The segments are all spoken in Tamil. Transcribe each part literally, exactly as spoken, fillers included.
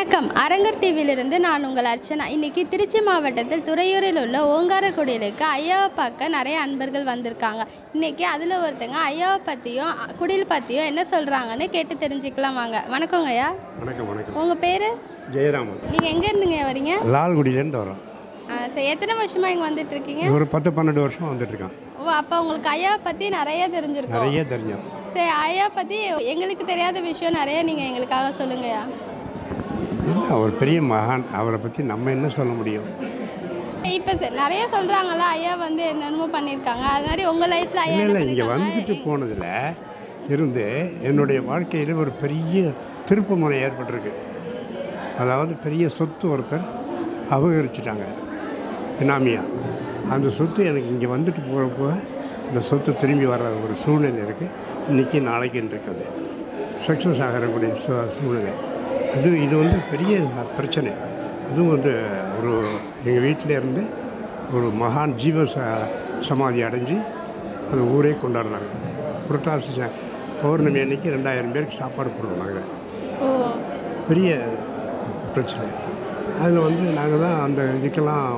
வணக்கம். அரங்கர் டிவியிலிருந்து நான் உங்கள் அர்ச்சனா. இன்றைக்கி திருச்சி மாவட்டத்தில் துறையூரில் உள்ள ஓங்காரக்குடிலுக்கு ஐயாவை பார்க்க நிறைய அன்பர்கள் வந்திருக்காங்க. இன்றைக்கி அதில் ஒருத்தங்க ஐயாவை பற்றியும் குடில் பற்றியும் என்ன சொல்கிறாங்கன்னு கேட்டு தெரிஞ்சுக்கலாம் வாங்க. வணக்கங்க ஐயா. வணக்கம். வணக்கம். உங்கள் பேர்? ஜெயராமன். நீங்கள் எங்கேருந்துங்க வரீங்க? லால்குடியிலேருந்து வரோம். சரி, எத்தனை வருஷமாக இங்கே வந்துட்டுருக்கீங்க? ஒரு பத்து பன்னெண்டு வருஷம் வந்துட்டுருக்கேன். ஓ, அப்போ உங்களுக்கு ஐயாவை பற்றி நிறைய தெரிஞ்சிருக்கும். நிறைய தெரியும். சரி, ஐயா பற்றி எங்களுக்கு தெரியாத விஷயம் நிறைய நீங்கள் எங்களுக்காக சொல்லுங்கய்யா. இல்லை, அவர் பெரிய மகான். அவரை பற்றி நம்ம என்ன சொல்ல முடியும்? இப்போ நிறைய சொல்கிறாங்களா ஐயா வந்து என்னென்னமோ பண்ணியிருக்காங்க, அது மாதிரி உங்கள் லைஃப்பில் ஐயா? இல்லை இல்லை, இங்கே வந்துட்டு போனதில் இருந்து என்னுடைய வாழ்க்கையில் ஒரு பெரிய திருப்பு முனை ஏற்பட்டிருக்கு. அதாவது பெரிய சொத்து ஒருத்தர் அபகரிச்சிட்டாங்க பினாமியாக. அந்த சொத்து எனக்கு இங்கே வந்துட்டு போகிறப்போ அந்த சொத்து திரும்பி வர ஒரு சூழ்நிலை இருக்குது. இன்றைக்கி நாளைக்குன்னு இருக்குது சக்ஸஸ் ஆகக்கூடிய சூ சூழ்நிலை அது. இது வந்து பெரிய பிரச்சனை. அதுவும் வந்து ஒரு எங்கள் வீட்டில் இருந்து ஒரு மகான் ஜீவ ச சமாதி அடைஞ்சு அது ஊரே கொண்டாடுறாங்க. புரட்டாசி பௌர்ணமி அன்னைக்கு ரெண்டாயிரம் பேருக்கு சாப்பாடு போடுறாங்க. பெரிய பிரச்சனை. அதில் வந்து நாங்கள் தான் அந்த இதுக்கெல்லாம்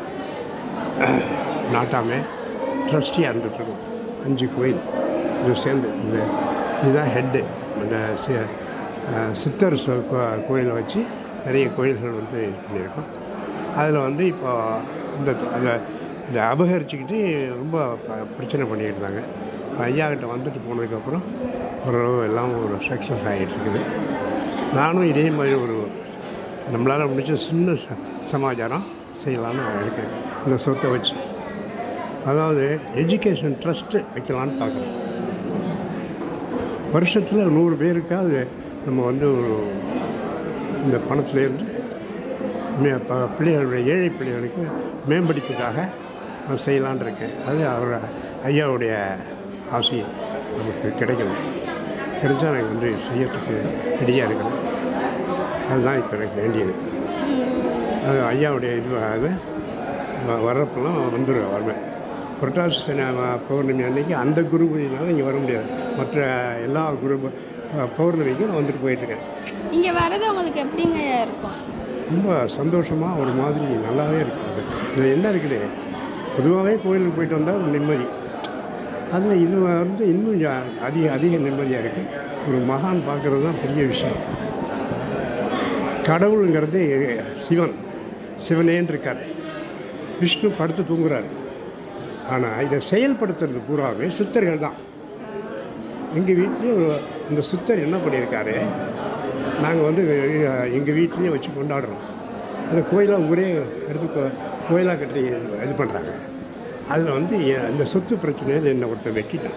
நாட்டாமல் ட்ரஸ்டியாக இருந்துகிட்ருக்கோம். அஞ்சு கோயில் இது சேர்ந்து இந்த இதுதான் ஹெட்டு. இந்த சித்தர் கோயிலை வச்சு நிறைய கோயில்கள் வந்து இது பண்ணியிருக்கோம். அதில் வந்து இப்போ இந்த அதை இந்த அபகரிச்சுக்கிட்டு ரொம்ப பிரச்சனை பண்ணிக்கிட்டு இருந்தாங்க. ஐயாக்கிட்ட வந்துட்டு போனதுக்கப்புறம் ஓரளவு எல்லாம் ஒரு சக்ஸஸ் ஆகிட்டு இருக்குது. நானும் இதே மாதிரி ஒரு நம்மளால் முடிச்ச சின்ன ச சமாச்சாரம் செய்யலான்னு இருக்கேன். அந்த சொத்தை வச்சு, அதாவது எஜுகேஷன் ட்ரஸ்ட்டு வைக்கலான்னு பார்க்குறேன். வருஷத்தில் நூறு பேருக்காவது நம்ம வந்து ஒரு இந்த பணத்துலேருந்து மே ப பிள்ளைகளுடைய ஏழை பிள்ளைகளுக்கு மேம்படிப்புக்காக நான் செய்யலான் இருக்கேன். அது அவர் ஐயாவுடைய ஆசை நமக்கு கிடைக்கணும். கிடைச்சா எனக்கு வந்து செய்யறதுக்கு ரெடியாக இருக்கணும். அதுதான் இப்போ எனக்கு வேண்டியது. அது ஐயாவுடைய இது அது வர்றப்பெல்லாம் வந்துடுவேன் வருவேன். புரட்டாசி சனி பௌர்ணமி அன்றைக்கி அந்த குரு பூஜைனால இங்கே வர முடியாது. மற்ற எல்லா குரு பௌர்ணமிக்கும் நான் வந்துட்டு போயிட்டுருக்கேன். இங்கே வர்றது உங்களுக்கு எப்படிங்க இருக்கும்? ரொம்ப சந்தோஷமாக ஒரு மாதிரி நல்லாவே இருக்கும். அது இதில் என்ன இருக்குது, பொதுவாகவே கோயிலுக்கு போயிட்டு வந்தால் ஒரு நிம்மதி. அதில் இது வந்து இன்னும் அதிக அதிக நிம்மதியாக இருக்குது. ஒரு மகான் பார்க்குறது தான் பெரிய விஷயம். கடவுளுங்கிறது சிவன் சிவனேன்னு இருக்கார். விஷ்ணு படுத்து தூங்குறார். ஆனால் இதை செயல்படுத்துறது பூராவே சித்தர்கள் தான். எங்கள் வீட்லேயே ஒரு இந்த சித்தர் என்ன பண்ணியிருக்காரு, நாங்கள் வந்து எங்கள் வீட்லேயே வச்சு கொண்டாடுறோம். அந்த கோயிலாக ஊரே எடுத்து கோயிலாக கட்டி இது பண்ணுறாங்க. அதில் வந்து இந்த சொத்து பிரச்சனையில் என்னை ஒருத்தர் வெட்டிட்டான்.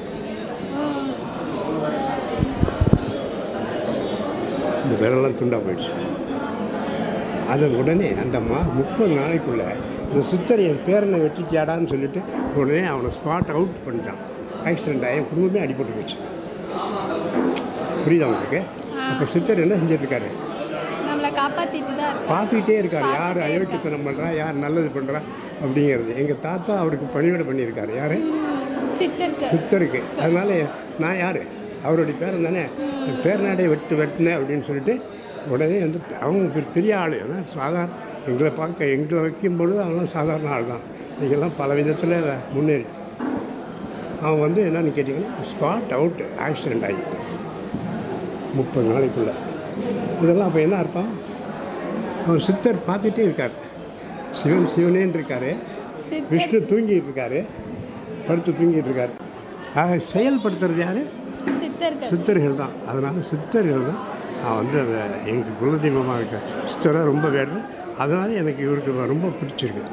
இந்த விரலாம் துண்டாக போயிடுச்சு. அதை உடனே அந்த அம்மா முப்பது நாளைக்குள்ளே இந்த சித்தர் என் பேரனை வெட்டிட்டியாடான்னு சொல்லிட்டு உடனே அவனை ஸ்பாட் அவுட் பண்ணிட்டான். ஆக்சிடெண்ட் ஆகி குடும்பமே அடிபட்டு போச்சு. புரியுதா உங்களுக்கு? அப்போ சித்தர் என்ன செஞ்சிட்ருக்காரு, நம்மளை காப்பாற்றிட்டு தான் பார்த்துக்கிட்டே இருக்கார். யார் அயோக்கியத்தனம் பண்ணுறா, யார் நல்லது பண்ணுறா அப்படிங்கிறது. எங்கள் தாத்தா அவருக்கு பணிவிடை பண்ணியிருக்காரு. யார்? சித்தருக்கு. சித்தருக்கு. அதனால் நான் யார், அவருடைய பேரன் தானே, பேரனாடே வெட்டு வெட்டினேன் அப்படின்னு சொல்லிட்டு உடனே வந்து அவங்க பெரிய ஆள். ஏன்னா சாதாரண எங்களை பார்க்க எங்களை வைக்கும் பொழுது அவங்களாம் சாதாரண ஆள் தான். நீங்கள்லாம் பல விதத்தில் முன்னேறி அவன் வந்து என்னன்னு கேட்டிங்கன்னா ஸ்பாட் அவுட் ஆக்சிடெண்ட் ஆகி முப்பது நாளைக்குள்ளே. இதெல்லாம் அப்போ என்ன அர்த்தம், அவன் சித்தர் பார்த்துட்டே இருக்கார். சிவன் சிவனேன்னு இருக்கார். விஷ்ணு தூங்கிட்டு இருக்காரு, படுத்து தூங்கிட்டு இருக்காரு. ஆக செயல்படுத்துறது யார்? சித்தர்கள். சித்தர்கள் தான். அதனால் சித்தர்கள் தான் நான் வந்து அதை எங்கள் குலதெய்வமாக இருக்க சித்தராக ரொம்ப வேணும். அதனால எனக்கு இவருக்கு ரொம்ப பிடிச்சிருக்கு.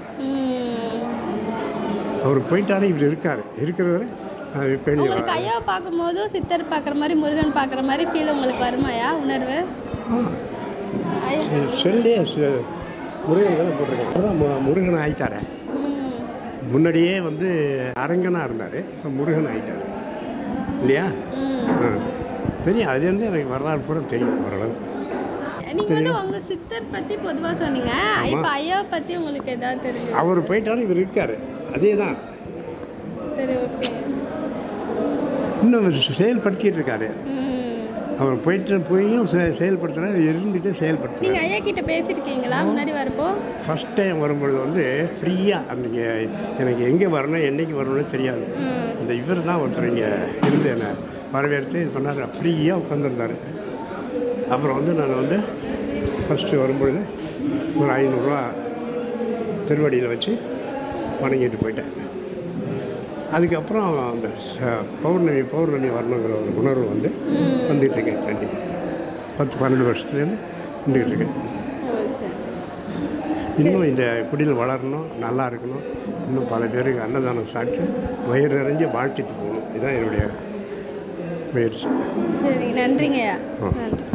அவர் போயிட்டாரே, இவர் இருக்கார். இருக்கிறவரை உங்களுக்கு ஐயாவை பார்க்கும்போது சித்தர் பார்க்குற மாதிரி முருகன் பார்க்குற மாதிரி ஃபீல் உங்களுக்கு வருமாயா உணர்வு? செல்லே முருகன் தானே போட்டிருக்கேன். அதான் முருகன் ஆகிட்டார. முன்னாடியே வந்து அரங்கனாக இருந்தார், இப்போ முருகன் ஆகிட்டார் இல்லையா? ஆ தெரியும். அதுலேருந்து எனக்கு வரலாறு பூரா தெரியும் ஓரளவு. நீங்கள் வந்து உங்கள் சித்தர் பற்றி பொதுவாக சொன்னீங்க. இப்போ ஐயாவை பற்றி உங்களுக்கு எதாவது தெரியும்? அவர் போயிட்டாலும் இவர் இருக்கார். அதே தான். சரி, ஓகே. இன்னும் செயல்படுத்திகிட்டு இருக்காரு. அவர் போயிட்டு போயும் செ செயல்படுத்துகிறேன், இருந்துகிட்டே செயல்படுத்துகிறேன். நீங்கள் ஐயா கிட்ட பேசியிருக்கீங்களா முன்னாடி வரப்போ? ஃபஸ்ட் டைம் வரும்பொழுது வந்து ஃப்ரீயாக அன்றைக்கி எனக்கு எங்கே வரணும் என்றைக்கு வரணும்னு தெரியாது. இந்த இவர் தான் ஒருத்தர் இங்கே இருந்து என்னை வரவேற்று இது பண்ணார், ஃப்ரீயாக உட்காந்துருந்தார். அப்புறம் வந்து நான் வந்து ஃபஸ்ட்டு வரும்பொழுது ஒரு ஐநூறுரூவா திருவடியில் வச்சு வணங்கிட்டு போயிட்டேன். அதுக்கப்புறம் அந்த பௌர்ணமி பௌர்ணமி வரணுங்கிற ஒரு உணர்வு வந்து வந்துகிட்டு இருக்கேன். கண்டிப்பாக பத்து பன்னெண்டு வருஷத்துலேருந்து வந்துக்கிட்டு இருக்கேன். இன்னும் இந்த குடியில் வளரணும், நல்லா இருக்கணும், இன்னும் பல பேருக்கு அன்னதானம் சாப்பிட்டு வயிறு நிறைஞ்சு வாழ்த்திட்டு போகணும். இதுதான் என்னுடைய முயற்சி. சரி, நன்றிங்கய்யா. நன்றி.